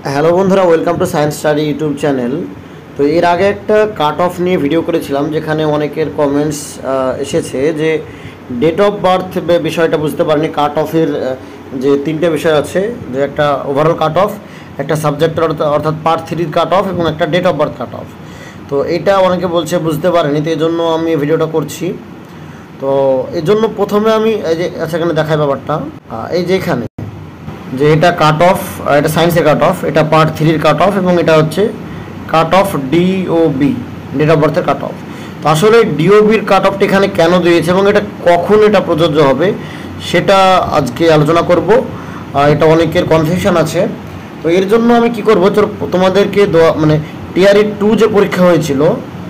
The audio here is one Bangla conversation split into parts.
হ্যালো বন্ধুরা, welcome to science study YouTube channel. তো এর আগে একটা কাট অফ নিয়ে ভিডিও করেছিলাম, যেখানে অনেকের কমেন্টস এসেছে যে ডেট অফ বার্থ বিষয়টা বুঝতে পারিনি। কাট অফের যে তিনটে বিষয় আছে, যে একটা ওভারঅল কাট অফ, একটা সাবজেক্টের অর্থাৎ পার্ট 3 কাট অফ এবং একটা date of birth cut off. তো এটা অনেকে বলছে বুঝতে পারেনি, তো এই জন্য আমি ভিডিওটা করছি। তো এই জন্য প্রথমে আমি এই যে এখানে দেখাই ব্যাপারটা, এই যে এখানে যে এটা কাট অফ, এটা সায়েন্সের কাট অফ, এটা পার্ট 3 কাট অফ এবং এটা হচ্ছে cut off DOB, date of বার্থের কাট অফ। তো আসলে ডিওবির কাট অফটা এখানে কেন দিয়েছে এবং এটা কখন এটা প্রযোজ্য হবে সেটা আজকে আলোচনা করব। এটা অনেকের কনফিউশন আছে। তো এর জন্য আমি কি করব, তোমাদেরকে মানে টিআরই 2 যে পরীক্ষা হয়েছিল,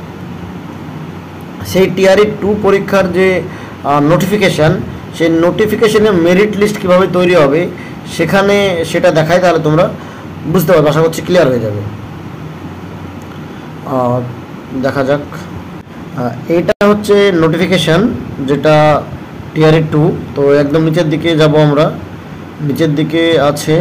সেই টিআরই 2 পরীক্ষার যে নোটিফিকেশান, সেই নোটিফিকেশানের মেরিট লিস্ট কীভাবে তৈরি হবে সেখানে সেটা দেখায়, তাহলে তোমরা বুঝতে পারবে, আশা করছি ক্লিয়ার হয়ে যাবে। দেখা যাক, এইটা হচ্ছে নোটিফিকেশান যেটা টিআরই 2। তো একদম নিচের দিকে যাব আমরা, নিচের দিকে আছে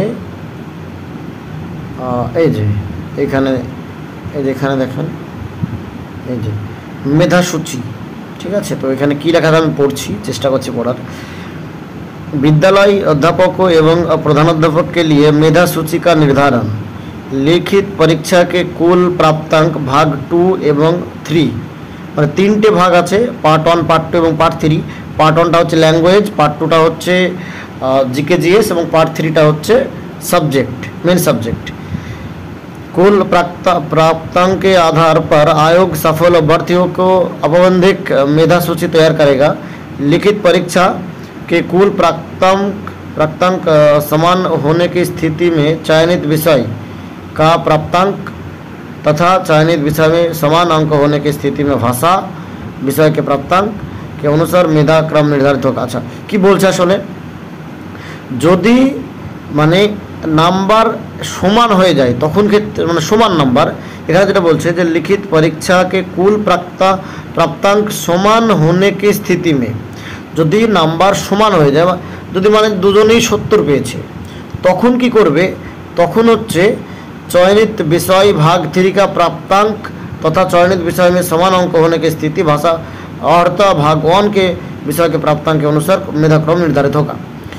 এই যে এখানে, এই যে এখানে দেখেন, এই যে মেধাসূচি, ঠিক আছে। তো এখানে কী লেখা আমি পড়ছি, চেষ্টা করছি পড়ার। विद्यालय अध्यापकों एवं प्रधानाध्यापक के लिए मेधा सूची का निर्धारण, लिखित परीक्षा के कुल प्राप्तांक भाग 2 एवं 3, মানে তিনটে ভাগ আছে, পার্ট 1, পার্ট 2 এবং পার্ট 3। পার্ট 1টা হচ্ছে ল্যাঙ্গুয়েজ, পার্ট 2টা হচ্ছে জিকে জিএস এবং পার্ট 3টা হচ্ছে সাবজেক্ট, मेन सब्जेक्ट। कुल प्राप्तांक के आधार पर आयोग सफल अभ्यर्थियों को औपबंधिक मेधा सूची तैयार करेगा। लिखित परीक्षा के कुल प्राप्तांक समान होने की स्थिति में चयनित विषय का प्राप्तांक तथा चयनित विषय में समान अंक होने की स्थिति में भाषा विषय के प्राप्तांक के अनुसार मेधा क्रम निर्धारित होगा। अच्छा, कि बोलছে আসলে যদি মানে নাম্বার সমান হয়ে যায় তখন ক্ষেত্রে, মানে সমান নাম্বার, এখানে যেটা বলছে যে লিখিত পরীক্ষা के कुल प्राप्तांक समान होने की स्थिति में, যদি নাম্বার সমান হয়ে যায়, যদি মানে দুজনেই 70 পেয়েছে, তখন কি করবে, তখন হচ্ছে चयनित विषय भाग 3 का प्राप्तांक तथा चयनित विषय में समान अंक होने की स्थिति भाषा अर्थात भाग 1 के विषय के प्राप्तांक के अनुसार मेधाक्रम निर्धारित होगा।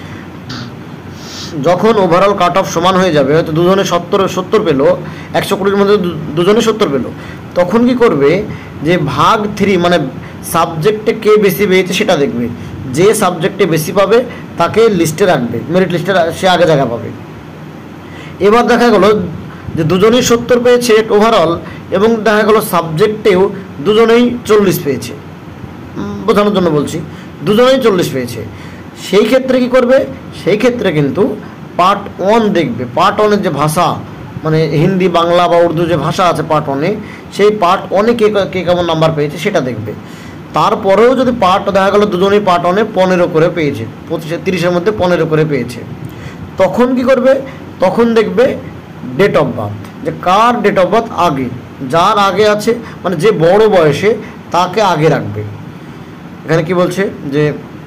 যখন ওভারঅল কাট অফ সমান হয়ে যাবে, হয়তো দুজনে 70 পেলো, 120-র মধ্যে দুজনে 70 পেলো, তখন কি করবে যে ভাগ 3 মানে সাবজেক্টে কে বেশি পেয়েছে সেটা দেখবে। যে সাবজেক্টে বেশি পাবে তাকে লিস্টে রাখবে, মেরিট লিস্টে সে আগে জায়গা পাবে। এবার দেখা গেল যে দুজনেই 70 পেয়েছে ওভারঅল, এবং দেখা গেল সাবজেক্টেও দুজনেই 40 পেয়েছে, বোঝানোর জন্য বলছি, দুজনেই 40 পেয়েছে। সেই ক্ষেত্রে কি করবে, সেই ক্ষেত্রে কিন্তু পার্ট 1 দেখবে। পার্ট 1-এর যে ভাষা, মানে হিন্দি, বাংলা বা উর্দু যে ভাষা আছে পার্ট 1-এ, সেই পার্ট 1-এ কে কেমন নাম্বার পেয়েছে সেটা দেখবে। তারপরেও যদি পার্ট দেখা গেল দুজনেই পার্ট 1-এ 15 করে পেয়েছে, 30-এর মধ্যে 15 করে পেয়েছে, তখন কি করবে, তখন দেখবে ডেট অফ বার্থ, যে কার ডেট অফ বার্থ আগে, যার আগে আছে মানে যে বড় বয়সে তাকে আগে রাখবে। এখানে কি বলছে যে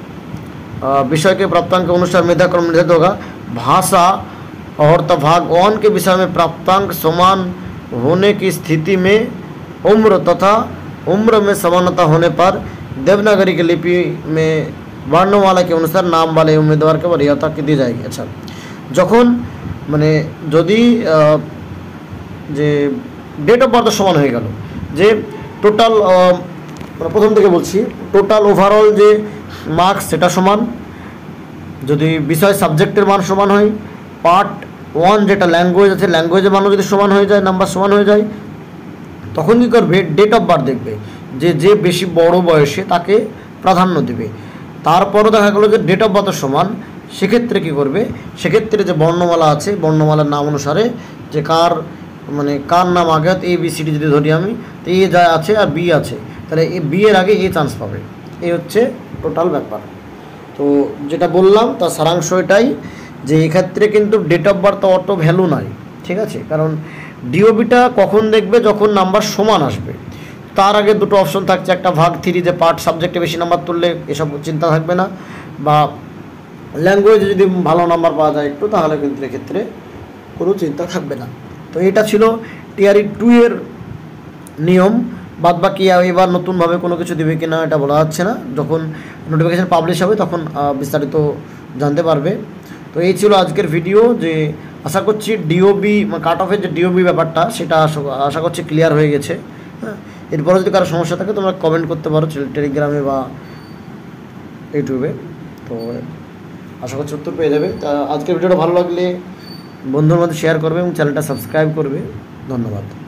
विषय के प्राप्तांक के अनुसार मेधाक्रम निर्धारित होगा। भाषा और तो भाग 1 के विषय में प्राप्तांक समान होने की स्थिति में उम्र तथा उम्र में समानता होने पर देवनागरी की लिपि में वर्णमाला के अनुसार नाम वाले उम्मीदवार के वरीयता की दी जाएगी। अच्छा, যখন মানে যদি যে ডেট অফ বার্থ সমান হয়ে গেল, যে টোটাল প্রথম থেকে বলছি, টোটাল ওভারঅল যে মার্কস সেটা সমান, যদি বিষয় সাবজেক্টের মান সমান হয়, পার্ট 1 যেটা ল্যাঙ্গুয়েজ আছে ল্যাঙ্গুয়েজের মানও যদি সমান হয়ে যায়, নাম্বার সমান হয়ে যায়, তখন কী করবে, ডেট অফ বার্থ দেখবে, যে যে বেশি বড় বয়সে তাকে প্রাধান্য দেবে। তারপরও দেখা গেলো যে ডেট অফ বার্থ সমান, সেক্ষেত্রে কী করবে, সেক্ষেত্রে যে বর্ণমালা আছে বর্ণমালার নাম অনুসারে যে কার মানে কার নাম আগে, ABCD যদি ধরি আমি, তো এ যা আছে আর বি আছে, তাহলে এ বি এর আগে এ চান্স পাবে। এই হচ্ছে টোটাল ব্যাপার। তো যেটা বললাম তার সারাংশ এটাই, যে এক্ষেত্রে কিন্তু ডেট অফ বার্থ অত ভ্যালু নাই, ঠিক আছে, কারণ ডিওবিটা কখন দেখবে, যখন নাম্বার সমান আসবে। তার আগে দুটো অপশন থাকছে, একটা ভাগ 3 যে পার্ট সাবজেক্টে বেশি নাম্বার তুললে এসব চিন্তা থাকবে না, বা ল্যাঙ্গুয়েজে যদি ভালো নাম্বার পাওয়া যায় একটু, তাহলে কিন্তু এক্ষেত্রে কোনো চিন্তা থাকবে না। তো এটা ছিল টিআরই 2 এর নিয়ম। বাদ বাকি এবার নতুনভাবে কোনো কিছু দেবে কিনা এটা বলা যাচ্ছে না, যখন নোটিফিকেশান পাবলিশ হবে তখন বিস্তারিত জানতে পারবে। তো এই ছিল আজকের ভিডিও, যে আশা করছি ডিওবি কাট অফের যে ডিওবি ব্যাপারটা সেটা আশা করছি ক্লিয়ার হয়ে গেছে। হ্যাঁ, এরপরে যদি কারো সমস্যা থাকে তোমরা কমেন্ট করতে পারো টেলিগ্রামে বা ইউটিউবে, তো আশা করছি উত্তর পেয়ে যাবে। তা আজকের ভিডিওটা ভালো লাগলে বন্ধুর মধ্যে শেয়ার করবে এবং চ্যানেলটা সাবস্ক্রাইব করবে। ধন্যবাদ।